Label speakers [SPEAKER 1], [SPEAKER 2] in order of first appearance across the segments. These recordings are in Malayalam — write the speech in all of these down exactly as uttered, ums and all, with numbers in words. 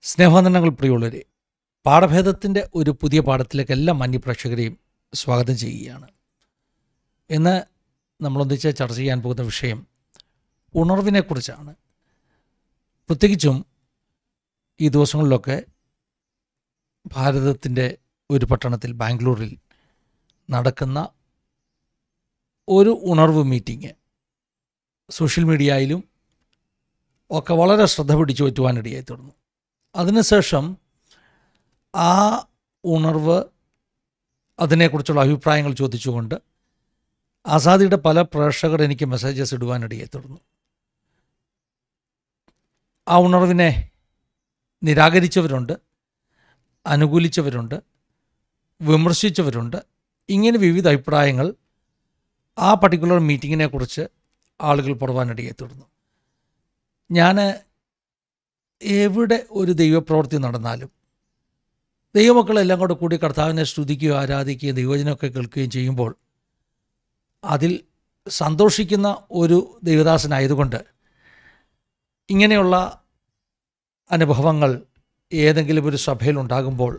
[SPEAKER 1] സ്നേഹവന്ദനങ്ങൾ പ്രിയമുള്ളവരെ, പാഠഭേദത്തിൻ്റെ ഒരു പുതിയ പാഠത്തിലേക്ക് എല്ലാ മാന്യപ്രേക്ഷകരെയും സ്വാഗതം ചെയ്യുകയാണ്. ഇന്ന് നമ്മളൊന്നിച്ച് ചർച്ച ചെയ്യാൻ പോകുന്ന വിഷയം ഉണർവിനെക്കുറിച്ചാണ്. പ്രത്യേകിച്ചും ഈ ദിവസങ്ങളിലൊക്കെ ഭാരതത്തിൻ്റെ ഒരു പട്ടണത്തിൽ, ബാംഗ്ലൂരിൽ നടക്കുന്ന ഒരു ഉണർവ് മീറ്റിംഗ് സോഷ്യൽ മീഡിയയിലും ഒക്കെ വളരെ ശ്രദ്ധ പിടിച്ചു പറ്റുവാനിടയായി തീർന്നു. അതിനുശേഷം ആ ഉണർവ്, അതിനെക്കുറിച്ചുള്ള അഭിപ്രായങ്ങൾ ചോദിച്ചുകൊണ്ട് ആസാദിയുടെ പല പ്രേക്ഷകർ എനിക്ക് മെസ്സേജസ് ഇടുവാനിടയായി തീർന്നു. ആ ഉണർവിനെ നിരാകരിച്ചവരുണ്ട്, അനുകൂലിച്ചവരുണ്ട്, വിമർശിച്ചവരുണ്ട്. ഇങ്ങനെ വിവിധ അഭിപ്രായങ്ങൾ ആ പർട്ടിക്കുലർ മീറ്റിങ്ങിനെക്കുറിച്ച് ആളുകൾ പറയുവാനിടയായി തീർന്നു. ഞാൻ എവിടെ ഒരു ദൈവപ്രവൃത്തി നടന്നാലും ദൈവമക്കളെല്ലാം കൂടെ കൂടി കർത്താവിനെ സ്തുതിക്കുകയോ ആരാധിക്കുകയോ ദൈവവചനമൊക്കെ കേൾക്കുകയും ചെയ്യുമ്പോൾ അതിൽ സന്തോഷിക്കുന്ന ഒരു ദൈവദാസനായതുകൊണ്ട് ഇങ്ങനെയുള്ള അനുഭവങ്ങൾ ഏതെങ്കിലും ഒരു സഭയിലുണ്ടാകുമ്പോൾ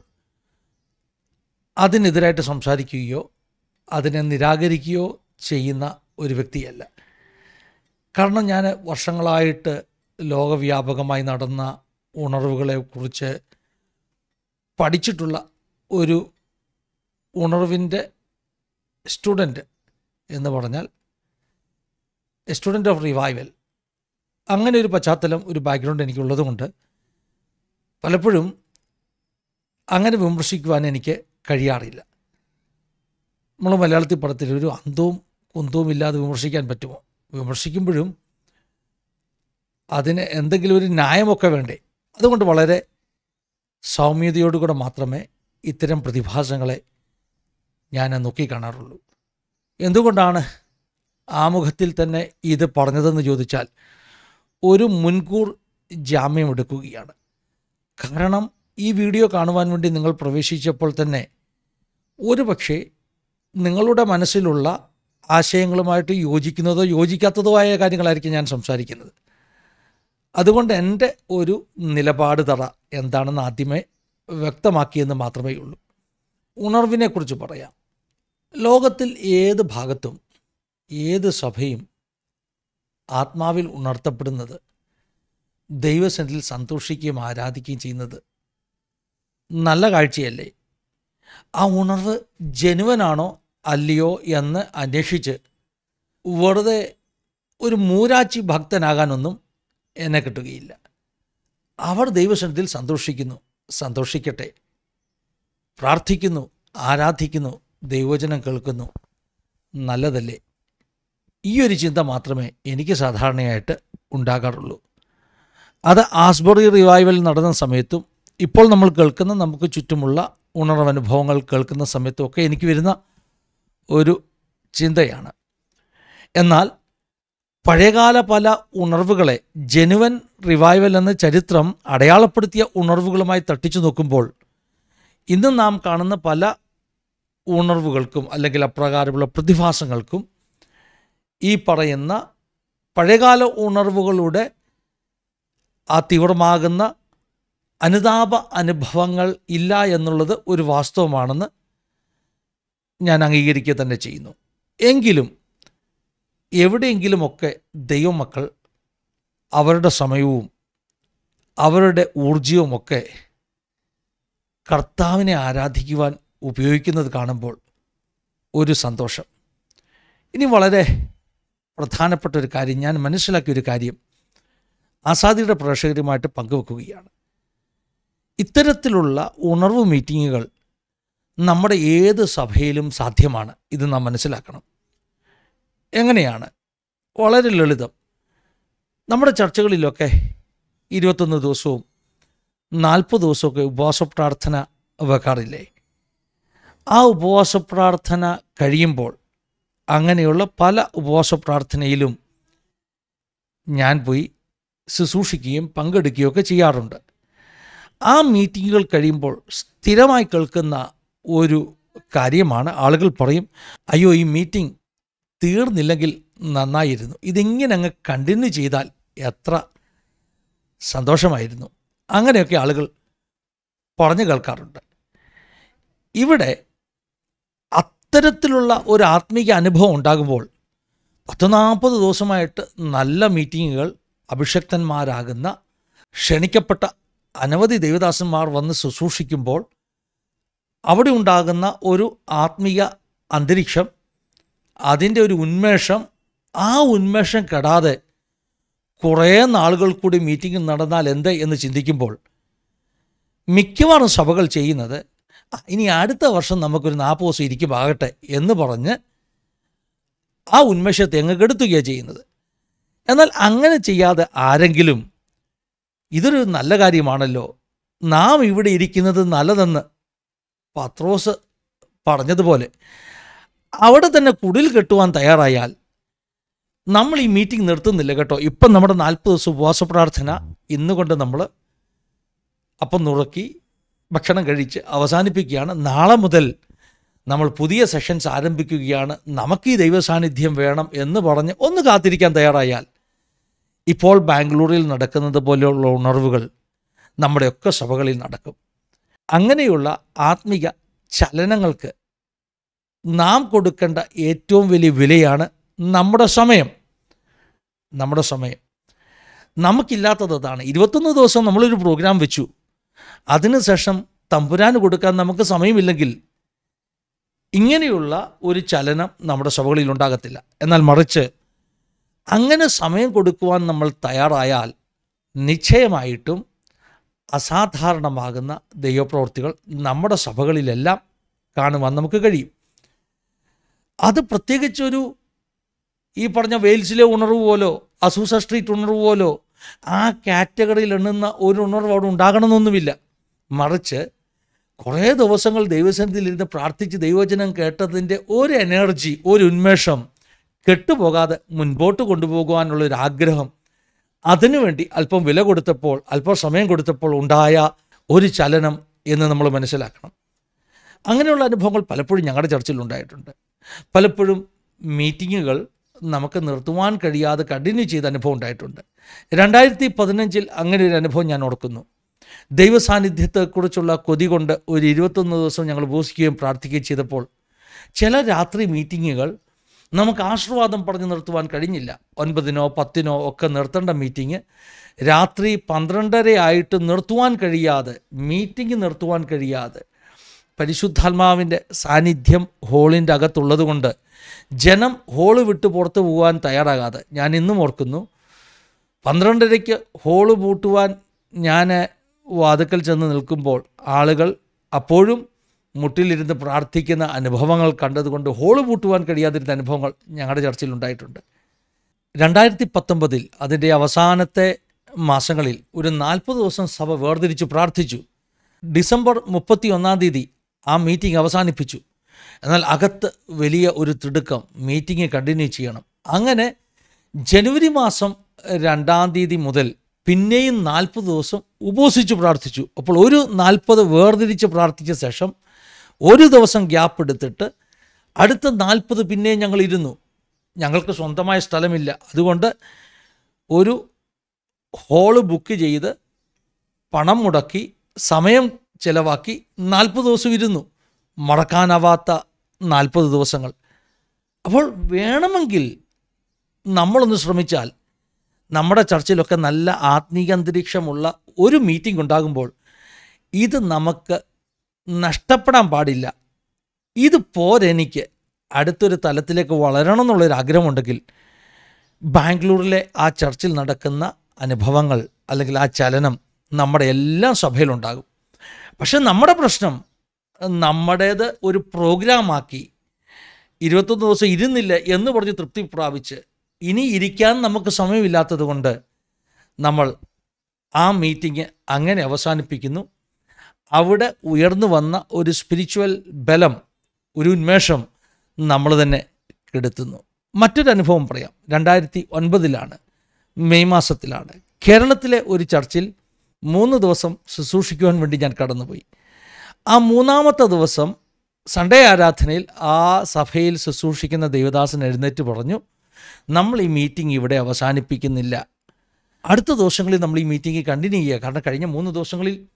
[SPEAKER 1] അതിനെതിരായിട്ട് സംസാരിക്കുകയോ അതിനെ നിരാകരിക്കുകയോ ചെയ്യുന്ന ഒരു വ്യക്തിയല്ല. കാരണം ഞാൻ വർഷങ്ങളായിട്ട് ലോകവ്യാപകമായി നടന്ന ഉണർവുകളെക്കുറിച്ച് പഠിച്ചിട്ടുള്ള ഒരു ഉണർവിൻ്റെ സ്റ്റുഡൻറ്റ് എന്ന് പറഞ്ഞാൽ സ്റ്റുഡൻറ്റ് ഓഫ് റിവൈവൽ, അങ്ങനെ ഒരു പശ്ചാത്തലം, ഒരു ബാക്ക്ഗ്രൗണ്ട് എനിക്കുള്ളതുകൊണ്ട് പലപ്പോഴും അങ്ങനെ വിമർശിക്കുവാൻ എനിക്ക് കഴിയാറില്ല. നമ്മൾ മലയാളത്തിൽ പടത്തിൽ ഒരു അന്തവും കുന്തവും ഇല്ലാതെ വിമർശിക്കാൻ പറ്റുമോ? വിമർശിക്കുമ്പോഴും അതിന് എന്തെങ്കിലും ഒരു ന്യായമൊക്കെ വേണ്ടേ? അതുകൊണ്ട് വളരെ സൗമ്യതയോടുകൂടെ മാത്രമേ ഇത്തരം പ്രതിഭാസങ്ങളെ ഞാൻ നോക്കിക്കാണാറുള്ളൂ. എന്തുകൊണ്ടാണ് ആമുഖത്തിൽ തന്നെ ഇത് പറഞ്ഞതെന്ന് ചോദിച്ചാൽ ഒരു മുൻകൂർ ജാമ്യം എടുക്കുകയാണ്. കാരണം ഈ വീഡിയോ കാണുവാൻ വേണ്ടി നിങ്ങൾ പ്രവേശിച്ചപ്പോൾ തന്നെ ഒരു പക്ഷേ നിങ്ങളുടെ മനസ്സിലുള്ള ആശയങ്ങളുമായിട്ട് യോജിക്കുന്നതോ യോജിക്കാത്തതോ ആയ കാര്യങ്ങളായിരിക്കും ഞാൻ സംസാരിക്കുന്നത്. അതുകൊണ്ട് എൻ്റെ ഒരു നിലപാട് തറ എന്താണെന്ന് ആദ്യമേ വ്യക്തമാക്കിയെന്ന് മാത്രമേ ഉള്ളൂ. ഉണർവിനെക്കുറിച്ച് പറയാം. ലോകത്തിൽ ഏത് ഭാഗത്തും ഏത് സഭയും ആത്മാവിൽ ഉണർത്തപ്പെടുന്നത്, ദൈവസന്നിധിയിൽ സന്തോഷിക്കുകയും ആരാധിക്കുകയും ചെയ്യുന്നത് നല്ല കാഴ്ചയല്ലേ? ആ ഉണർവ് ജനുവനാണോ അല്ലയോ എന്ന് അന്വേഷിച്ച് വെറുതെ ഒരു മൂരാച്ചി ഭക്തനാകാനൊന്നും എന്നെ കിട്ടുകയില്ല. അവർ ദൈവസന്നിധിയിൽ സന്തോഷിക്കുന്നു, സന്തോഷിക്കട്ടെ. പ്രാർത്ഥിക്കുന്നു, ആരാധിക്കുന്നു, ദൈവവചനം കേൾക്കുന്നു, നല്ലതല്ലേ? ഈ ഒരു ചിന്ത മാത്രമേ എനിക്ക് സാധാരണയായിട്ട് ഉണ്ടാകാറുള്ളൂ. അത് ആസ്ബറി റിവൈവൽ നടന്ന സമയത്തും ഇപ്പോൾ നമ്മൾ കേൾക്കുന്ന നമുക്ക് ചുറ്റുമുള്ള ഉണർവനുഭവങ്ങൾ കേൾക്കുന്ന സമയത്തുമൊക്കെ എനിക്ക് വരുന്ന ഒരു ചിന്തയാണ്. എന്നാൽ പഴയകാല പല ഉണർവുകളെ ജെനുവൻ റിവൈവൽ എന്ന ചരിത്രം അടയാളപ്പെടുത്തിയ ഉണർവുകളുമായി തട്ടിച്ചു നോക്കുമ്പോൾ ഇന്ന് നാം കാണുന്ന പല ഉണർവുകൾക്കും അല്ലെങ്കിൽ അപ്രകാരമുള്ള പ്രതിഭാസങ്ങൾക്കും ഈ പറയുന്ന പഴയകാല ഉണർവുകളുടെ ആ തീവ്രമാകുന്ന അനുതാപ അനുഭവങ്ങൾ ഇല്ല എന്നുള്ളത് ഒരു വാസ്തവമാണെന്ന് ഞാൻ അംഗീകരിക്കുക തന്നെ ചെയ്യുന്നു. എങ്കിലും എവിടെയെങ്കിലുമൊക്കെ ദൈവമക്കൾ അവരുടെ സമയവും അവരുടെ ഊർജ്ജവുമൊക്കെ കർത്താവിനെ ആരാധിക്കുവാൻ ഉപയോഗിക്കുന്നത് കാണുമ്പോൾ ഒരു സന്തോഷം. ഇനി വളരെ പ്രധാനപ്പെട്ട ഒരു കാര്യം, ഞാൻ മനസ്സിലാക്കിയൊരു കാര്യം ആസാദിയുടെ പ്രേക്ഷകരുമായിട്ട് പങ്കുവെക്കുകയാണ്. ഇത്തരത്തിലുള്ള ഉണർവ് മീറ്റിങ്ങുകൾ നമ്മുടെ ഏത് സഭയിലും സാധ്യമാണ്. ഇത് നാം മനസ്സിലാക്കണം. എങ്ങനെയാണ്? വളരെ ലളിതം. നമ്മുടെ ചർച്ചകളിലൊക്കെ ഇരുപത്തൊന്ന് ദിവസവും നാൽപ്പത് ദിവസമൊക്കെ ഉപവാസ പ്രാർത്ഥന വെക്കാറില്ലേ? ആ ഉപവാസ പ്രാർത്ഥന കഴിയുമ്പോൾ അങ്ങനെയുള്ള പല ഉപവാസ പ്രാർത്ഥനയിലും ഞാൻ പോയി ശുശ്രൂഷിക്കുകയും പങ്കെടുക്കുകയും ഒക്കെ ചെയ്യാറുണ്ട്. ആ മീറ്റിങ്ങുകൾ കഴിയുമ്പോൾ സ്ഥിരമായി കേൾക്കുന്ന ഒരു കാര്യമാണ്, ആളുകൾ പറയും, അയ്യോ ഈ മീറ്റിംഗ് തീർന്നില്ലെങ്കിൽ നന്നായിരുന്നു, ഇതിങ്ങനെ അങ്ങ് കണ്ടിന്യൂ ചെയ്താൽ എത്ര സന്തോഷമായിരുന്നു. അങ്ങനെയൊക്കെ ആളുകൾ പറഞ്ഞു കേൾക്കാറുണ്ട്. ഇവിടെ അത്തരത്തിലുള്ള ഒരു ആത്മീയ അനുഭവം ഉണ്ടാകുമ്പോൾ പത്ത് നാൽപ്പത് ദിവസമായിട്ട് നല്ല മീറ്റിങ്ങുകൾ, അഭിഷക്തന്മാരാകുന്ന ക്ഷണിക്കപ്പെട്ട അനവധി ദൈവദാസന്മാർ വന്ന് ശുശ്രൂഷിക്കുമ്പോൾ അവിടെ ഉണ്ടാകുന്ന ഒരു ആത്മീയ അന്തരീക്ഷം, അതിൻ്റെ ഒരു ഉന്മേഷം, ആ ഉന്മേഷം കെടാതെ കുറേ നാളുകൾ കൂടി മീറ്റിംഗ് നടന്നാൽ എന്ത് എന്ന് ചിന്തിക്കുമ്പോൾ മിക്കവാറും സഭകൾ ചെയ്യുന്നത് ഇനി അടുത്ത വർഷം നമുക്കൊരു നാൽപ്പത് ദിവസം ഇരിക്കുമാകട്ടെ എന്ന് പറഞ്ഞ് ആ ഉന്മേഷത്തെ അങ്ങ് കെടുത്തുകയാണ് ചെയ്യുന്നത്. എന്നാൽ അങ്ങനെ ചെയ്യാതെ ആരെങ്കിലും ഇതൊരു നല്ല കാര്യമാണല്ലോ, നാം ഇവിടെ ഇരിക്കുന്നത് നല്ലതെന്ന് പത്രോസ് പറഞ്ഞതുപോലെ അവിടെ തന്നെ കുടിൽ കെട്ടുവാൻ തയ്യാറായാൽ നമ്മൾ ഈ മീറ്റിംഗ് നിർത്തുന്നില്ല കേട്ടോ. ഇപ്പം നമ്മുടെ നാൽപ്പത് ദിവസം ഉപവാസ പ്രാർത്ഥന ഇന്നുകൊണ്ട് നമ്മൾ അപ്പം നുറുക്കി ഭക്ഷണം കഴിച്ച് അവസാനിപ്പിക്കുകയാണ്. നാളെ മുതൽ നമ്മൾ പുതിയ സെഷൻസ് ആരംഭിക്കുകയാണ്, നമുക്ക് ഈ ദൈവസാന്നിധ്യം വേണം എന്ന് പറഞ്ഞ് ഒന്ന് കാത്തിരിക്കാൻ തയ്യാറായാൽ ഇപ്പോൾ ബാംഗ്ലൂരിൽ നടക്കുന്നത് പോലെയുള്ള ഉണർവുകൾ നമ്മുടെയൊക്കെ സഭകളിൽ നടക്കും. അങ്ങനെയുള്ള ആത്മിക ചലനങ്ങൾക്ക് നാം കൊടുക്കേണ്ട ഏറ്റവും വലിയ വിലയാണ് നമ്മുടെ സമയം. നമ്മുടെ സമയം നമുക്കില്ലാത്തത് അതാണ്. ഇരുപത്തൊന്ന് ദിവസം നമ്മളൊരു പ്രോഗ്രാം വെച്ചു, അതിനുശേഷം തമ്പുരാന് കൊടുക്കാൻ നമുക്ക് സമയമില്ലെങ്കിൽ ഇങ്ങനെയുള്ള ഒരു ചലനം നമ്മുടെ സഭകളിൽ ഉണ്ടാകത്തില്ല. എന്നാൽ മറിച്ച് അങ്ങനെ സമയം കൊടുക്കുവാൻ നമ്മൾ തയ്യാറായാൽ നിശ്ചയമായിട്ടും അസാധാരണമാകുന്ന ദൈവപ്രവൃത്തികൾ നമ്മുടെ സഭകളിലെല്ലാം കാണുവാൻ നമുക്ക് കഴിയും. അത് പ്രത്യേകിച്ചൊരു ഈ പറഞ്ഞ വെയിൽസിലെ ഉണർവ് പോലോ അസൂസ സ്ട്രീറ്റ് ഉണർവ് പോലോ ആ കാറ്റഗറിയിൽ എണ്ണുന്ന ഒരു ഉണർവ് അവിടെ ഉണ്ടാകണമെന്നൊന്നുമില്ല. മറിച്ച് കുറേ ദിവസങ്ങൾ ദൈവസന്നിധിയിലിരുന്ന് പ്രാർത്ഥിച്ച് ദൈവവചനം കേട്ടതിൻ്റെ ഒരു എനർജി, ഒരു ഉന്മേഷം കെട്ടുപോകാതെ മുൻപോട്ട് കൊണ്ടുപോകുവാനുള്ളൊരാഗ്രഹം, അതിനുവേണ്ടി അല്പം വില കൊടുത്തപ്പോൾ, അല്പം സമയം കൊടുത്തപ്പോൾ ഉണ്ടായ ഒരു ചലനം എന്ന് നമ്മൾ മനസ്സിലാക്കണം. അങ്ങനെയുള്ള അനുഭവങ്ങൾ പലപ്പോഴും ഞങ്ങളുടെ ചർച്ചിൽ ഉണ്ടായിട്ടുണ്ട്. പലപ്പോഴും മീറ്റിങ്ങുകൾ നമുക്ക് നിർത്തുവാൻ കഴിയാതെ കണ്ടിന്യൂ ചെയ്ത അനുഭവം ഉണ്ടായിട്ടുണ്ട്. രണ്ടായിരത്തി പതിനഞ്ചിൽ അങ്ങനെ ഒരു അനുഭവം ഞാൻ ഓർക്കുന്നു. ദൈവസാന്നിധ്യത്തെക്കുറിച്ചുള്ള കൊതി കൊണ്ട് ഒരു ഇരുപത്തൊന്ന് ദിവസം ഞങ്ങൾ ഉപവസിക്കുകയും പ്രാർത്ഥിക്കുകയും ചെയ്തപ്പോൾ ചില രാത്രി മീറ്റിങ്ങുകൾ നമുക്ക് ആശീർവാദം പറഞ്ഞ് നിർത്തുവാൻ കഴിഞ്ഞില്ല. ഒൻപതിനോ പത്തിനോ ഒക്കെ നിർത്തേണ്ട മീറ്റിംഗ് രാത്രി പന്ത്രണ്ടര ആയിട്ട് നിർത്തുവാൻ കഴിയാതെ, മീറ്റിംഗ് നിർത്തുവാൻ കഴിയാതെ, പരിശുദ്ധാത്മാവിൻ്റെ സാന്നിധ്യം ഹോളിൻ്റെ അകത്തുള്ളത് കൊണ്ട് ജനം ഹോള് വിട്ട് പുറത്ത് പോകാൻ തയ്യാറാകാതെ, ഞാൻ ഇന്നും ഓർക്കുന്നു, പന്ത്രണ്ടരയ്ക്ക് ഹോള് പൂട്ടുവാൻ ഞാൻ വാതുക്കൽ ചെന്ന് നിൽക്കുമ്പോൾ ആളുകൾ അപ്പോഴും മുട്ടിലിരുന്ന് പ്രാർത്ഥിക്കുന്ന അനുഭവങ്ങൾ കണ്ടതുകൊണ്ട് ഹോള് പൂട്ടുവാൻ കഴിയാതിരുന്ന അനുഭവങ്ങൾ ഞങ്ങളുടെ ചർച്ചയിൽ ഉണ്ടായിട്ടുണ്ട്. രണ്ടായിരത്തി പത്തൊമ്പതിൽ അതിൻ്റെ അവസാനത്തെ മാസങ്ങളിൽ ഒരു നാൽപ്പത് ദിവസം സഭ വേർതിരിച്ച് പ്രാർത്ഥിച്ചു. ഡിസംബർ മുപ്പത്തി ഒന്നാം തീയതി ആ മീറ്റിംഗ് അവസാനിപ്പിച്ചു. എന്നാൽ അകത്ത് വലിയ ഒരു തിടുക്കം, മീറ്റിംഗ് കണ്ടിന്യൂ ചെയ്യണം. അങ്ങനെ ജനുവരി മാസം രണ്ടാം തീയതി മുതൽ പിന്നെയും നാൽപ്പത് ദിവസം ഉപവസിച്ച് പ്രാർത്ഥിച്ചു. അപ്പോൾ ഒരു നാൽപ്പത് വേർതിരിച്ച് പ്രാർത്ഥിച്ച ശേഷം ഒരു ദിവസം ഗ്യാപ്പ് എടുത്തിട്ട് അടുത്ത നാൽപ്പത് പിന്നെയും ഞങ്ങൾ ഇരുന്നു. ഞങ്ങൾക്ക് സ്വന്തമായ സ്ഥലമില്ല, അതുകൊണ്ട് ഒരു ഹോള് ബുക്ക് ചെയ്ത് പണം മുടക്കി സമയം ചിലവാക്കി നാൽപ്പത് ദിവസം ഇരുന്നു. മറക്കാനാവാത്ത നാൽപ്പത് ദിവസങ്ങൾ. അപ്പോൾ വേണമെങ്കിൽ നമ്മളൊന്ന് ശ്രമിച്ചാൽ നമ്മുടെ ചർച്ചിലൊക്കെ നല്ല ആത്മീയ അന്തരീക്ഷമുള്ള ഒരു മീറ്റിംഗ് ഉണ്ടാകുമ്പോൾ ഇത് നമുക്ക് നഷ്ടപ്പെടാൻ പാടില്ല. ഇത് പോരെനിക്ക് അടുത്തൊരു തലത്തിലേക്ക് വളരണം എന്നുള്ളൊരു ആഗ്രഹമുണ്ടെങ്കിൽ ബാംഗ്ലൂരിലെ ആ ചർച്ചിൽ നടക്കുന്ന അനുഭവങ്ങൾ അല്ലെങ്കിൽ ആ ചലനം നമ്മുടെ എല്ലാ സഭയിലുണ്ടാകും. പക്ഷെ നമ്മുടെ പ്രശ്നം നമ്മുടേത് ഒരു പ്രോഗ്രാമാക്കി ഇരുപത്തൊന്ന് ദിവസം ഇരുന്നില്ല എന്ന് പറഞ്ഞ് തൃപ്തി പ്രാപിച്ച് ഇനി ഇരിക്കാൻ നമുക്ക് സമയമില്ലാത്തത് കൊണ്ട് നമ്മൾ ആ മീറ്റിംഗ് അങ്ങനെ അവസാനിപ്പിക്കുന്നു. അവിടെ ഉയർന്നു വന്ന ഒരു സ്പിരിച്വൽ ബലം, ഒരു ഉന്മേഷം നമ്മൾ തന്നെ കെടുത്തുന്നു. മറ്റൊരു അനുഭവം പറയാം. രണ്ടായിരത്തി ഒൻപതിലാണ്, മെയ് മാസത്തിലാണ്, കേരളത്തിലെ ഒരു ചർച്ചിൽ മൂന്ന് ദിവസം ശുശ്രൂഷിക്കുവാൻ വേണ്ടി ഞാൻ കടന്നുപോയി. ആ മൂന്നാമത്തെ ദിവസം സൺഡേ ആരാധനയിൽ ആ സഭയിൽ ശുശ്രൂഷിക്കുന്ന ദൈവദാസൻ എഴുന്നേറ്റ് പറഞ്ഞു, നമ്മൾ ഈ മീറ്റിംഗ് ഇവിടെ അവസാനിപ്പിക്കുന്നില്ല, അടുത്ത ദിവസങ്ങളിൽ നമ്മൾ ഈ മീറ്റിംഗ് കണ്ടിന്യൂ ചെയ്യുക. കാരണം കഴിഞ്ഞ മൂന്ന് ദിവസങ്ങളിൽ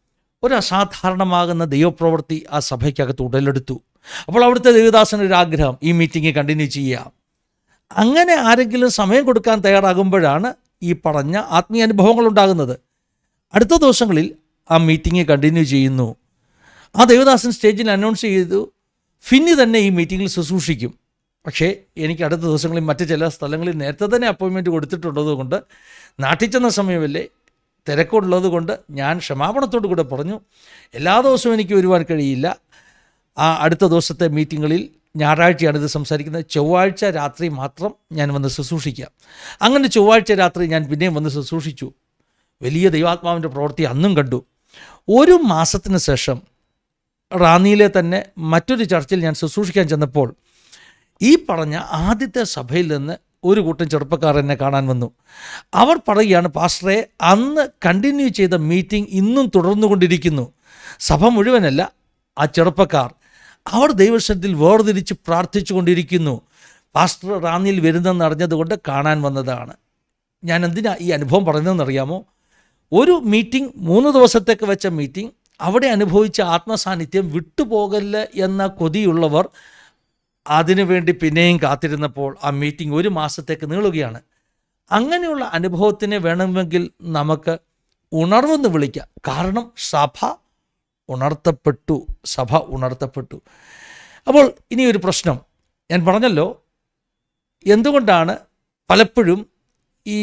[SPEAKER 1] ഒരു അസാധാരണമാകുന്ന ദൈവപ്രവൃത്തി ആ സഭയ്ക്കകത്ത് ഉടലെടുത്തു. അപ്പോൾ അവിടുത്തെ ദേവദാസനൊരു ആഗ്രഹം, ഈ മീറ്റിംഗ് കണ്ടിന്യൂ ചെയ്യാം. അങ്ങനെ ആരെങ്കിലും സമയം കൊടുക്കാൻ തയ്യാറാകുമ്പോഴാണ് ഈ പറഞ്ഞ ആത്മീയ അനുഭവങ്ങൾ ഉണ്ടാകുന്നത്. അടുത്ത ദിവസങ്ങളിൽ ആ മീറ്റിംഗ് കണ്ടിന്യൂ ചെയ്യുന്നു. ആ ദേവദാസൻ സ്റ്റേജിൽ അനൗൺസ് ചെയ്തു, ഫിന്നി തന്നെ ഈ മീറ്റിങ്ങിൽ ശുശ്രൂഷിക്കും. പക്ഷേ എനിക്ക് അടുത്ത ദിവസങ്ങളിൽ മറ്റ് ചില സ്ഥലങ്ങളിൽ നേരത്തെ തന്നെ അപ്പോയിൻമെൻറ്റ് കൊടുത്തിട്ടുള്ളത് കൊണ്ട്, നാട്ടിൽ ചെന്ന സമയമല്ലേ, തിരക്കുള്ളത് കൊണ്ട് ഞാൻ ക്ഷമാപണത്തോടു കൂടെ പറഞ്ഞു, എല്ലാ ദിവസവും എനിക്ക് വരുവാൻ കഴിയില്ല. ആ അടുത്ത ദിവസത്തെ മീറ്റിങ്ങുകളിൽ, ഞായറാഴ്ചയാണ് ഇത് സംസാരിക്കുന്നത്, ചൊവ്വാഴ്ച രാത്രി മാത്രം ഞാൻ വന്ന് ശുശ്രൂഷിക്കാം. അങ്ങനെ ചൊവ്വാഴ്ച രാത്രി ഞാൻ പിന്നെയും വന്ന് ശുശ്രൂഷിച്ചു. വലിയ ദൈവാത്മാവിൻ്റെ പ്രവൃത്തി അന്നും കണ്ടു. ഒരു മാസത്തിന് ശേഷം റാന്നിയിലെ തന്നെ മറ്റൊരു ചർച്ചിൽ ഞാൻ ശുശ്രൂഷിക്കാൻ ചെന്നപ്പോൾ ഈ പറഞ്ഞ ആദ്യത്തെ സഭയിൽ നിന്ന് ഒരു കൂട്ടം ചെറുപ്പക്കാർ എന്നെ കാണാൻ വന്നു. അവർ പറയുകയാണ്, പാസ്റ്ററെ, അന്ന് കണ്ടിന്യൂ ചെയ്ത മീറ്റിംഗ് ഇന്നും തുടർന്നു കൊണ്ടിരിക്കുന്നു. സഭ മുഴുവനല്ല, ആ ചെറുപ്പക്കാർ അവർ ദൈവസന്നിധിയിൽ വേർതിരിച്ച് പ്രാർത്ഥിച്ചു കൊണ്ടിരിക്കുന്നു. പാസ്റ്റർ റാന്നിയിൽ വരുന്നെന്ന് അറിഞ്ഞതുകൊണ്ട് കാണാൻ വന്നതാണ്. ഞാൻ എന്തിനാ ഈ അനുഭവം പറയുന്നതെന്നറിയാമോ? ഒരു മീറ്റിംഗ്, മൂന്ന് ദിവസത്തേക്ക് വെച്ച മീറ്റിംഗ്, അവിടെ അനുഭവിച്ച ആത്മസാന്നിധ്യം വിട്ടുപോകല്ല എന്ന കൊതിയുള്ളവർ അതിനുവേണ്ടി പിന്നെയും കാത്തിരുന്നപ്പോൾ ആ മീറ്റിംഗ് ഒരു മാസത്തേക്ക് നീളുകയാണ്. അങ്ങനെയുള്ള അനുഭവത്തിനെ വേണമെങ്കിൽ നമുക്ക് ഉണർവെന്ന് വിളിക്കാം. കാരണം സഭ ഉണർത്തപ്പെട്ടു, സഭ ഉണർത്തപ്പെട്ടു. അപ്പോൾ ഇനിയൊരു പ്രശ്നം ഞാൻ പറഞ്ഞല്ലോ, എന്തുകൊണ്ടാണ് പലപ്പോഴും ഈ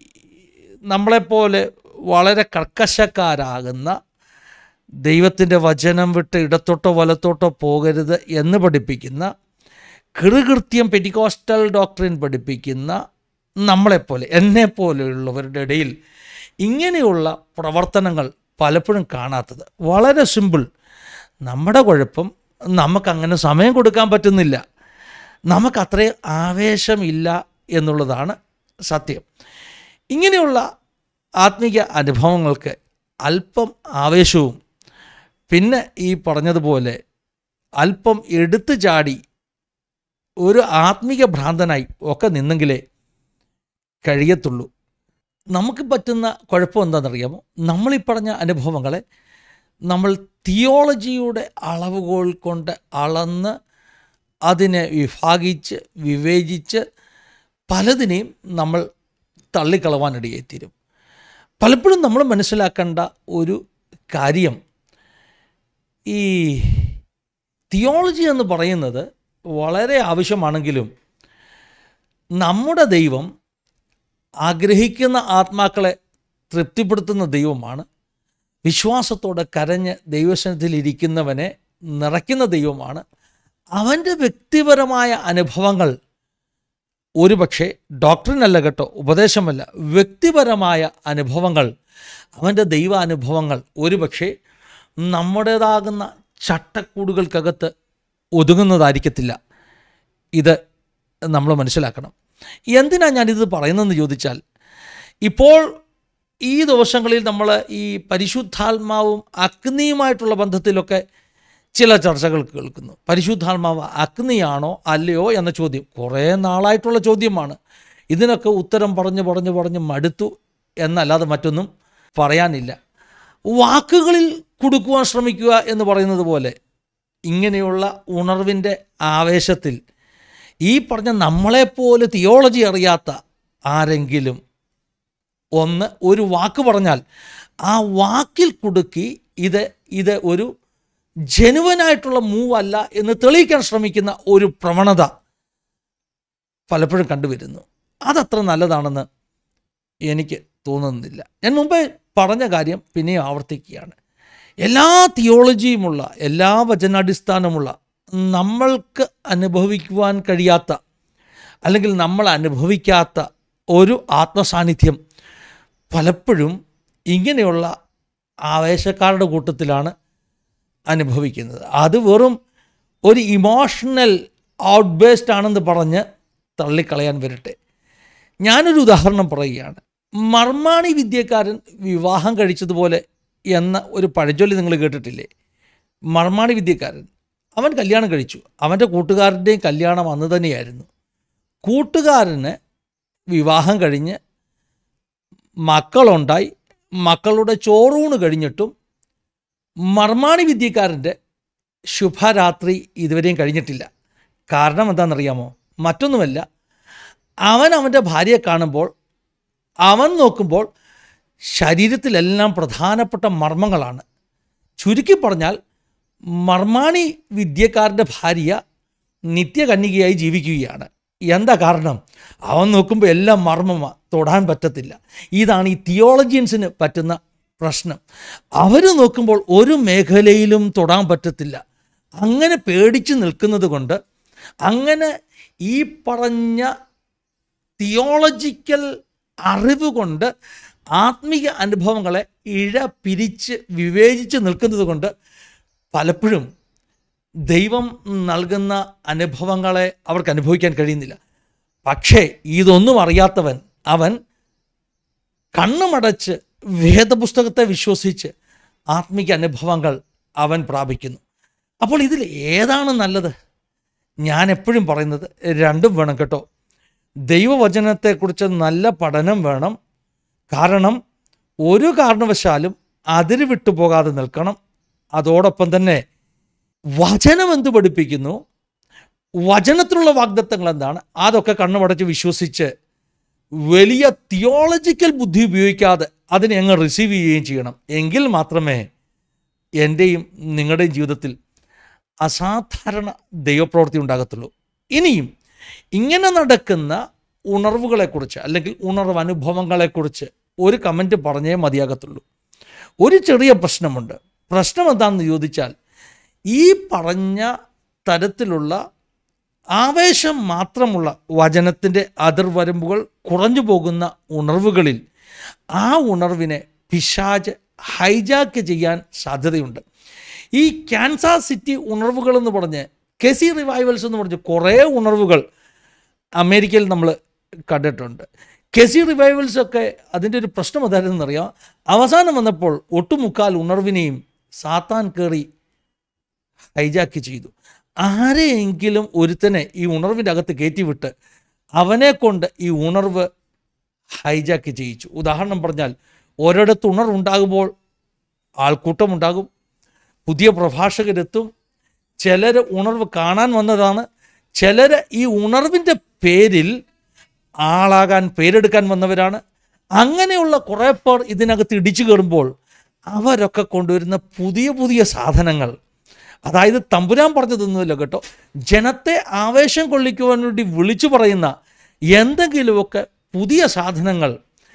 [SPEAKER 1] നമ്മളെപ്പോലെ വളരെ കർക്കശക്കാരാകുന്ന, ദൈവത്തിൻ്റെ വചനം വിട്ട് ഇടത്തോട്ടോ വലത്തോട്ടോ പോകരുത് എന്ന് പഠിപ്പിക്കുന്ന, കൃകൃത്യം പെന്റിക്കോസ്റ്റൽ ഡോക്ട്രിൻ പഠിപ്പിക്കുന്ന നമ്മളെപ്പോലെ, എന്നെപ്പോലെയുള്ളവരുടെ ഇടയിൽ ഇങ്ങനെയുള്ള പ്രവർത്തനങ്ങൾ പലപ്പോഴും കാണാത്തത്? വളരെ സിമ്പിൾ. നമ്മുടെ കുഴപ്പം, നമുക്കങ്ങനെ സമയം കൊടുക്കാൻ പറ്റുന്നില്ല, നമുക്കത്രയും ആവേശമില്ല എന്നുള്ളതാണ് സത്യം. ഇങ്ങനെയുള്ള ആത്മീയ അനുഭവങ്ങൾക്ക് അല്പം ആവേശവും പിന്നെ ഈ പറഞ്ഞതുപോലെ അല്പം എടുത്തു ചാടി ഒരു ആത്മീയ ഭ്രാന്തനായി ഒക്കെ നിന്നെങ്കിലേ കഴിയത്തുള്ളൂ. നമുക്ക് പറ്റുന്ന കുഴപ്പം എന്താണെന്നറിയാമോ? നമ്മളീ പറഞ്ഞ അനുഭവങ്ങളെ നമ്മൾ തിയോളജിയുടെ അളവുകോൽ കൊണ്ട് അളന്ന് അതിനെ വിഭാഗിച്ച് വിവേചിച്ച് പലതിനെയും നമ്മൾ തള്ളിക്കളവാനിടയായിത്തീരും. പലപ്പോഴും നമ്മൾ മനസ്സിലാക്കേണ്ട ഒരു കാര്യം, ഈ തിയോളജി എന്ന് പറയുന്നത് വളരെ ആവശ്യമാണെങ്കിലും നമ്മുടെ ദൈവം ആഗ്രഹിക്കുന്ന ആത്മാക്കളെ തൃപ്തിപ്പെടുത്തുന്ന ദൈവമാണ്. വിശ്വാസത്തോടെ കരഞ്ഞ് ദൈവസന്നിധിയിലിരിക്കുന്നവനെ നിറയ്ക്കുന്ന ദൈവമാണ്. അവൻ്റെ വ്യക്തിപരമായ അനുഭവങ്ങൾ, ഒരുപക്ഷെ ഡോക്ടറിനല്ല കേട്ടോ, ഉപദേശമല്ല, വ്യക്തിപരമായ അനുഭവങ്ങൾ, അവൻ്റെ ദൈവാനുഭവങ്ങൾ ഒരുപക്ഷെ നമ്മുടേതാകുന്ന ചട്ടക്കൂടുകൾക്കകത്ത് ഒതുങ്ങുന്നതായിരിക്കത്തില്ല. ഇത് നമ്മൾ മനസ്സിലാക്കണം. എന്തിനാണ് ഞാനിത് പറയുന്നതെന്ന് ചോദിച്ചാൽ, ഇപ്പോൾ ഈ ദിവസങ്ങളിൽ നമ്മൾ ഈ പരിശുദ്ധാത്മാവും അഗ്നിയുമായിട്ടുള്ള ബന്ധത്തിലൊക്കെ ചില ചർച്ചകൾ കേൾക്കുന്നു. പരിശുദ്ധാത്മാവ് അഗ്നിയാണോ അല്ലയോ എന്ന ചോദ്യം കുറേ നാളായിട്ടുള്ള ചോദ്യമാണ്. ഇതിനൊക്കെ ഉത്തരം പറഞ്ഞ് പറഞ്ഞ് പറഞ്ഞ് മടുത്തു എന്നല്ലാതെ മറ്റൊന്നും പറയാനില്ല. വാക്കുകളിൽ കൊടുക്കുവാൻ ശ്രമിക്കുക എന്ന് പറയുന്നത് പോലെ ഇങ്ങനെയുള്ള ഉണർവിൻ്റെ ആവേശത്തിൽ ഈ പറഞ്ഞ നമ്മളെപ്പോലെ തിയോളജി അറിയാത്ത ആരെങ്കിലും ഒന്ന് ഒരു വാക്ക് പറഞ്ഞാൽ ആ വാക്കിൽ കുടുക്കി ഇത് ഇത് ഒരു ജെനുവനായിട്ടുള്ള മൂവ് അല്ല എന്ന് തെളിയിക്കാൻ ശ്രമിക്കുന്ന ഒരു പ്രവണത പലപ്പോഴും കണ്ടുവരുന്നു. അതത്ര നല്ലതാണെന്ന് എനിക്ക് തോന്നുന്നില്ല. ഞാൻ മുമ്പേ പറഞ്ഞ കാര്യം പിന്നെയും ആവർത്തിക്കുകയാണ്. എല്ലാ തിയോളജിയുമുള്ള, എല്ലാ വചനാടിസ്ഥാനമുള്ള, നമ്മൾക്ക് അനുഭവിക്കുവാൻ കഴിയാത്ത അല്ലെങ്കിൽ നമ്മൾ അനുഭവിക്കാത്ത ഒരു ആത്മസാന്നിധ്യം പലപ്പോഴും ഇങ്ങനെയുള്ള ആവേശക്കാരുടെ കൂട്ടത്തിലാണ് അനുഭവിക്കുന്നത്. അത് വെറും ഒരു ഇമോഷണൽ ഔട്ട്ബേസ്റ്റ് ആണെന്ന് പറഞ്ഞ് തള്ളിക്കളയാൻ വരട്ടെ. ഞാനൊരു ഉദാഹരണം പറയുകയാണ്. മർമാണി വിദ്യക്കാരൻ വിവാഹം കഴിച്ചതുപോലെ എന്ന ഒരു പഴഞ്ചൊല്ലി നിങ്ങൾ കേട്ടിട്ടില്ലേ? മർമാണി വിദ്യക്കാരൻ അവൻ കല്യാണം കഴിച്ചു. അവൻ്റെ കൂട്ടുകാരൻ്റെയും കല്യാണം അന്ന് തന്നെയായിരുന്നു. കൂട്ടുകാരന് വിവാഹം കഴിഞ്ഞ് മക്കളുണ്ടായി. മക്കളുടെ ചോറൂണ് കഴിഞ്ഞിട്ടും മർമാണി വിദ്യക്കാരൻ്റെ ശുഭരാത്രി ഇതുവരെയും കഴിഞ്ഞിട്ടില്ല. കാരണം എന്താണെന്നറിയാമോ? മറ്റൊന്നുമല്ല, അവൻ അവൻ്റെ ഭാര്യയെ കാണുമ്പോൾ അവൻ നോക്കുമ്പോൾ ശരീരത്തിലെല്ലാം പ്രധാനപ്പെട്ട മർമ്മങ്ങളാണ്. ചുരുക്കി പറഞ്ഞാൽ മർമാണി വിദ്യക്കാരൻ്റെ ഭാര്യ നിത്യകന്യകയായി ജീവിക്കുകയാണ്. എന്താ കാരണം? അവൻ നോക്കുമ്പോൾ എല്ലാം മർമ്മമാണ്, തൊടാൻ പറ്റത്തില്ല. ഇതാണ് ഈ തിയോളജിയൻസിന് പറ്റുന്ന പ്രശ്നം. അവർ നോക്കുമ്പോൾ ഒരു മേഖലയിലും തൊടാൻ പറ്റത്തില്ല. അങ്ങനെ പേടിച്ച് നിൽക്കുന്നത് കൊണ്ട്, അങ്ങനെ ഈ പറഞ്ഞ തിയോളജിക്കൽ അറിവ് കൊണ്ട് ആത്മീയ അനുഭവങ്ങളെ ഇഴ പിരിച്ച് വിവേചിച്ച് നിൽക്കുന്നത് കൊണ്ട് പലപ്പോഴും ദൈവം നൽകുന്ന അനുഭവങ്ങളെ അവർക്ക് അനുഭവിക്കാൻ കഴിയുന്നില്ല. പക്ഷേ ഇതൊന്നും അറിയാത്തവൻ, അവൻ കണ്ണുമടച്ച് വേദപുസ്തകത്തെ വിശ്വസിച്ച് ആത്മീയ അനുഭവങ്ങൾ അവൻ പ്രാപിക്കുന്നു. അപ്പോൾ ഇതിൽ ഏതാണ് നല്ലത്? ഞാൻ എപ്പോഴും പറയുന്നത് രണ്ടും വേണം കേട്ടോ. ദൈവവചനത്തെക്കുറിച്ച് നല്ല പഠനം വേണം. കാരണം ഒരു കാരണവശാലും അതിര് വിട്ടു പോകാതെ നിൽക്കണം. അതോടൊപ്പം തന്നെ വചനം എന്ത് പഠിപ്പിക്കുന്നു, വചനത്തിലുള്ള വാഗ്ദത്തങ്ങൾ എന്താണ്, അതൊക്കെ കണ്ണുമടച്ച് വിശ്വസിച്ച് വലിയ തിയോളജിക്കൽ ബുദ്ധി ഉപയോഗിക്കാതെ അതിനെ അങ്ങ് റിസീവ് ചെയ്യുകയും ചെയ്യണം. എങ്കിൽ മാത്രമേ എൻ്റെയും നിങ്ങളുടെയും ജീവിതത്തിൽ അസാധാരണ ദൈവപ്രവൃത്തി ഉണ്ടാകത്തുള്ളൂ. ഇനിയും ഇങ്ങനെ നടക്കുന്ന ഉണർവുകളെക്കുറിച്ച് അല്ലെങ്കിൽ ഉണർവ് അനുഭവങ്ങളെക്കുറിച്ച് ഒരു കമൻറ്റ് പറഞ്ഞേ മതിയാകത്തുള്ളൂ. ഒരു ചെറിയ പ്രശ്നമുണ്ട്. പ്രശ്നം എന്താണെന്ന് ചോദിച്ചാൽ, ഈ പറഞ്ഞ തരത്തിലുള്ള ആവേശം മാത്രമുള്ള വചനത്തിൻ്റെ അതിർവരമ്പുകൾ കുറഞ്ഞു പോകുന്ന ഉണർവുകളിൽ ആ ഉണർവിനെ പിശാച് ഹൈജാക്ക് ചെയ്യാൻ സാധ്യതയുണ്ട്. ഈ കാൻസാസ് സിറ്റി ഉണർവുകൾ എന്ന് പറഞ്ഞ്, കെസി റിവൈവൽസ് എന്ന് പറഞ്ഞ് കുറേ ഉണർവുകൾ അമേരിക്കയിൽ നമ്മൾ കണ്ടിട്ടുണ്ട്. കെസി റിവൈവൽസൊക്കെ അതിൻ്റെ ഒരു പ്രശ്നം എന്തായിരുന്നെന്നറിയാം? അവസാനം വന്നപ്പോൾ ഒട്ടുമുക്കാൽ ഉണർവിനെയും സാത്താൻ കയറി ഹൈജാക്ക് ചെയ്തു. ആരെയെങ്കിലും ഒരുത്തനെ ഈ ഉണർവിൻ്റെ അകത്ത് കയറ്റിവിട്ട് അവനെ കൊണ്ട് ഈ ഉണർവ് ഹൈജാക്ക് ചെയ്യിച്ചു. ഉദാഹരണം പറഞ്ഞാൽ, ഒരിടത്ത് ഉണർവുണ്ടാകുമ്പോൾ ആൾക്കൂട്ടമുണ്ടാകും, പുതിയ പ്രഭാഷകരെത്തും, ചിലർ ഉണർവ് കാണാൻ വന്നതാണ്, ചിലർ ഈ ഉണർവിൻ്റെ പേരിൽ ആളാകാൻ പേരെടുക്കാൻ വന്നവരാണ്. അങ്ങനെയുള്ള കുറേ പേർ ഇതിനകത്ത് ഇടിച്ചു കയറുമ്പോൾ അവരൊക്കെ കൊണ്ടുവരുന്ന പുതിയ പുതിയ സാധനങ്ങൾ, അതായത് തമ്പുരാൻ പറഞ്ഞതൊന്നുമില്ല കേട്ടോ, ജനത്തെ ആവേശം കൊള്ളിക്കുവാൻ വേണ്ടി വിളിച്ചു പറയുന്ന എന്തെങ്കിലുമൊക്കെ പുതിയ സാധനങ്ങൾ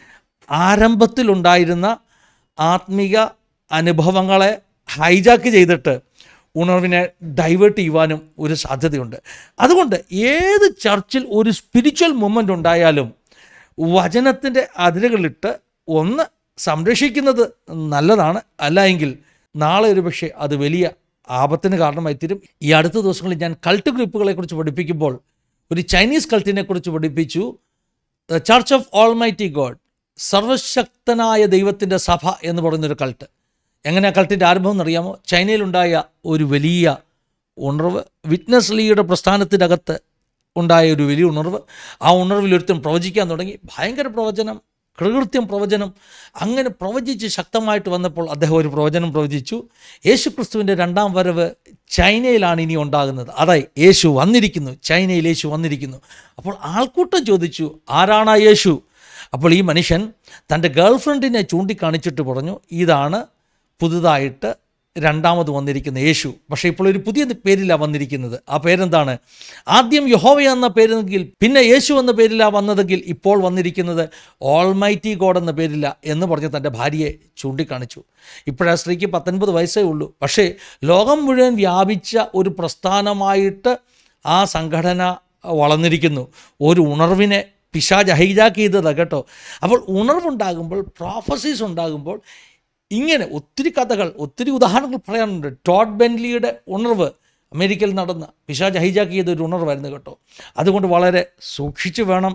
[SPEAKER 1] ആരംഭത്തിലുണ്ടായിരുന്ന ആത്മീക അനുഭവങ്ങളെ ഹൈജാക്ക് ചെയ്തിട്ട് ഉണർവിനെ ഡൈവേർട്ട് ചെയ്യുവാനും ഒരു സാധ്യതയുണ്ട്. അതുകൊണ്ട് ഏത് ചർച്ചിൽ ഒരു സ്പിരിച്വൽ മൂവ്മെൻ്റ് ഉണ്ടായാലും വചനത്തിൻ്റെ അതിരുകളിട്ട് ഒന്ന് സംരക്ഷിക്കുന്നത് നല്ലതാണ്. അല്ല എങ്കിൽ നാളെ ഒരു പക്ഷേ അത് വലിയ ആപത്തിന് കാരണമായി തീരും. ഈ അടുത്ത ദിവസങ്ങളിൽ ഞാൻ കൾട്ട് ഗ്രൂപ്പുകളെക്കുറിച്ച് പഠിപ്പിക്കുമ്പോൾ ഒരു ചൈനീസ് കൾട്ടിനെ കുറിച്ച് പഠിപ്പിച്ചു. The church of almighty God, സർവശക്തനായ ദൈവത്തിൻ്റെ സഭ എന്ന് പറയുന്നൊരു കൾട്ട്. എങ്ങനെയാണ് കൾട്ടിൻ്റെ ആരംഭം എന്നറിയാമോ? ചൈനയിലുണ്ടായ ഒരു വലിയ ഉണർവ്, വിറ്റ്നസ് ലീയുടെ പ്രസ്ഥാനത്തിൻ്റെ അകത്ത് ഉണ്ടായ ഒരു വലിയ ഉണർവ്. ആ ഉണർവിൽ ഒരുത്തൻ പ്രവചിക്കാൻ തുടങ്ങി. ഭയങ്കര പ്രവചനം, കൃകൃത്യം പ്രവചനം. അങ്ങനെ പ്രവചിച്ച് ശക്തമായിട്ട് വന്നപ്പോൾ അദ്ദേഹം ഒരു പ്രവചനം പ്രവചിച്ചു. യേശു ക്രിസ്തുവിൻ്റെ രണ്ടാം വരവ് ചൈനയിലാണ് ഇനി ഉണ്ടാകുന്നത്. അതായി യേശു വന്നിരിക്കുന്നു, ചൈനയിൽ യേശു വന്നിരിക്കുന്നു. അപ്പോൾ ആൾക്കൂട്ടം ചോദിച്ചു, ആരാണ് ആ യേശു? അപ്പോൾ ഈ മനുഷ്യൻ തൻ്റെ ഗേൾ ഫ്രണ്ടിനെ ചൂണ്ടിക്കാണിച്ചിട്ട് പറഞ്ഞു, ഇതാണ് പുതുതായിട്ട് രണ്ടാമത് വന്നിരിക്കുന്ന യേശു. പക്ഷേ ഇപ്പോൾ ഒരു പുതിയ പേരിലാണ് വന്നിരിക്കുന്നത്. ആ പേരെന്താണ്? ആദ്യം യഹോവ എന്ന പേരെങ്കിൽ പിന്നെ യേശു എന്ന പേരിലാണ് വന്നതെങ്കിൽ ഇപ്പോൾ വന്നിരിക്കുന്നത് ഓൾമൈറ്റി ഗോഡ് എന്ന പേരില്ല എന്ന് പറഞ്ഞ് തൻ്റെ ഭാര്യയെ ചൂണ്ടിക്കാണിച്ചു. ഇപ്പോഴാ സ്ത്രീക്ക് പത്തൊൻപത് വയസ്സേ ഉള്ളൂ. പക്ഷേ ലോകം മുഴുവൻ വ്യാപിച്ച ഒരു പ്രസ്ഥാനമായിട്ട് ആ സംഘടന വളർന്നിരിക്കുന്നു. ഒരു ഉണർവിനെ പിശാച് ഹൈജാക്ക് ചെയ്തതാണ് കേട്ടോ. അപ്പോൾ ഉണർവുണ്ടാകുമ്പോൾ, പ്രോഫസീസ് ഉണ്ടാകുമ്പോൾ ഇങ്ങനെ ഒത്തിരി കഥകൾ, ഒത്തിരി ഉദാഹരണങ്ങൾ പറയാനുണ്ട്. ടോഡ് ബെൻലിയുടെ ഉണർവ് അമേരിക്കയിൽ നടന്ന പിശാച് ഹൈജാക്ക് ചെയ്ത ഒരു ഉണർവായിരുന്നു കേട്ടോ. അതുകൊണ്ട് വളരെ സൂക്ഷിച്ചു വേണം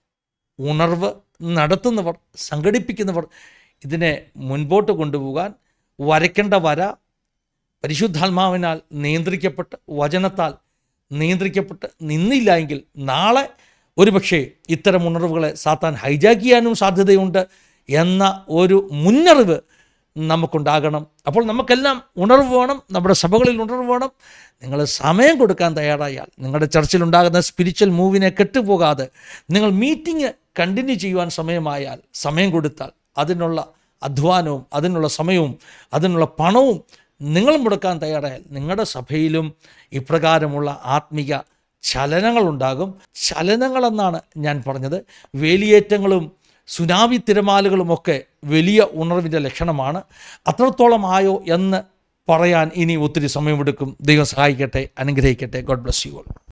[SPEAKER 1] ഉണർവ് നടത്തുന്നവർ, സംഘടിപ്പിക്കുന്നവർ ഇതിനെ മുൻപോട്ട് കൊണ്ടുപോകാൻ. വരയ്ക്കേണ്ട വര പരിശുദ്ധാത്മാവിനാൽ നിയന്ത്രിക്കപ്പെട്ട്, വചനത്താൽ നിയന്ത്രിക്കപ്പെട്ട് നിന്നില്ല എങ്കിൽ നാളെ ഒരുപക്ഷെ ഇത്തരം ഉണർവുകളെ സാത്താൻ ഹൈജാക്ക് ചെയ്യാനും സാധ്യതയുണ്ട് എന്ന ഒരു മുന്നറിവ് നമുക്കുണ്ടാകണം. അപ്പോൾ നമുക്കെല്ലാം ഉണർവ് വേണം, നമ്മുടെ സഭകളിൽ ഉണർവ് വേണം. നിങ്ങൾ സമയം കൊടുക്കാൻ തയ്യാറായാൽ, നിങ്ങളുടെ ചർച്ചിലുണ്ടാകുന്ന സ്പിരിച്വൽ മൂവിനെ കെട്ടുപോകാതെ നിങ്ങൾ മീറ്റിംഗ് കണ്ടിന്യൂ ചെയ്യുവാൻ സമയമായാൽ, സമയം കൊടുത്താൽ അതിനുള്ള അധ്വാനവും അതിനുള്ള സമയവും അതിനുള്ള പണവും നിങ്ങൾ മുടക്കാൻ തയ്യാറായാൽ നിങ്ങളുടെ സഭയിലും ഇപ്രകാരമുള്ള ആത്മീയ ചലനങ്ങളുണ്ടാകും. ചലനങ്ങളെന്നാണ് ഞാൻ പറഞ്ഞത്. വേലിയേറ്റങ്ങളും സുനാമി തിരമാലകളുമൊക്കെ വലിയ ഉണർവിൻ്റെ ലക്ഷണമാണ്. അത്രത്തോളം ആയോ എന്ന് പറയാൻ ഇനി ഒത്തിരി സമയമെടുക്കും. ദൈവം സഹായിക്കട്ടെ, അനുഗ്രഹിക്കട്ടെ. God bless you all.